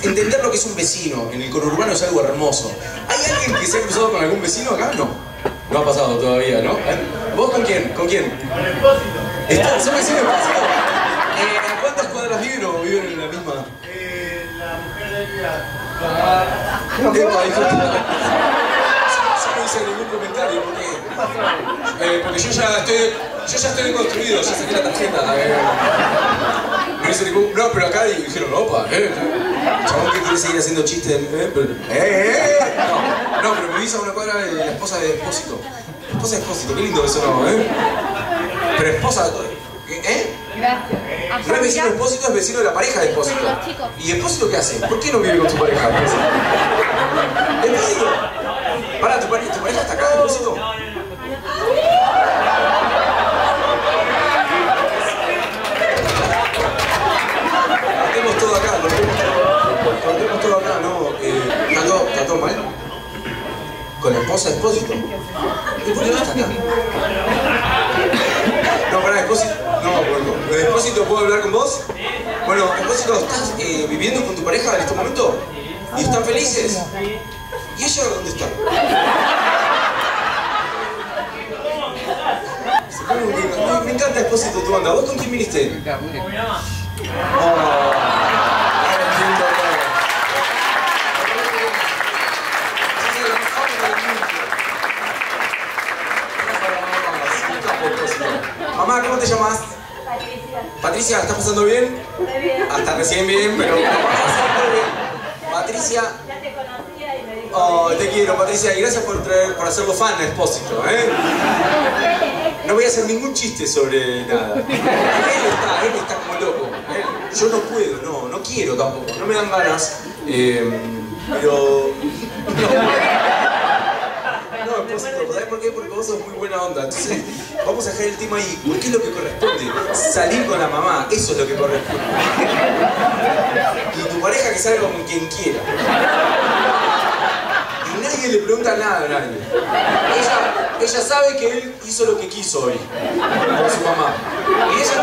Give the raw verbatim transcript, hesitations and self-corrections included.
entender lo que es un vecino en el conurbano es algo hermoso. ¿Hay alguien que se ha cruzado con algún vecino acá? No. No ha pasado todavía, ¿no? ¿Vos con quién? ¿Con quién? Con el Expósito. ¿Están? ¿Son vecinos? Eh, ¿A cuántas cuadras viven o viven en la misma? Eh, la mujer de ella. Epa, hijo de puta. Yo no hice ningún comentario porque, eh, porque yo ya estoy, yo ya estoy deconstruido, ya saqué la tarjeta. Eh. No hice ningún, no, pero acá dijeron, opa, eh. Chabón que quiere seguir haciendo chistes, eh, pero, eh, eh. No, no, pero vivís a una cuadra de la esposa de Expósito. Esposa de Expósito, qué lindo eso, ¿no? ¿Eh? Pero esposa, ¿eh? Gracias. No es vecino de Expósito, es vecino de la pareja de Expósito. Con los chicos. ¿Y Expósito qué hace? ¿Por qué no vive con su pareja? Expósito. Pará, ¿tu pareja, tu pareja está acá, Expósito? Cortemos todo acá, cortemos todo, cortemos todo acá, ¿no? Eh, ¿está, todo, ¿Está todo mal? ¿Con la esposa de Expósito? ¿Y por qué no está acá? No, pará, Expósito. No, bueno, ¿de Expósito puedo hablar con vos? Bueno, Expósito, ¿estás eh, viviendo con tu pareja en este momento? ¿Y están felices? ¿Y ella dónde está? Me, me encanta Expósito tu onda. ¿Vos con quién viniste? Con mi mamá. Oh, entiendo todo. Mamá, ¿cómo te llamas? Patricia. Patricia, ¿estás pasando bien? Muy bien. Hasta recién bien, pero... Patricia... Ya te conocía y me dijo... Oh, te quiero, Patricia, y gracias por, traer, por hacerlo fan a Expósito, ¿eh? No voy a hacer ningún chiste sobre nada. Él está, él está como loco. Él, yo no puedo, no, no quiero tampoco, no me dan ganas. Eh, pero... No, Expósito, ¿sabes por qué? Porque vos sos muy buena onda. Entonces, vamos a dejar el tema ahí. ¿Por qué es lo que corresponde? Salir con la mamá, eso es lo que corresponde. Y tu pareja que salga con quien quiera. Y nadie le pregunta nada a nadie. Ella, ella sabe que él hizo lo que quiso hoy con su mamá. Y ella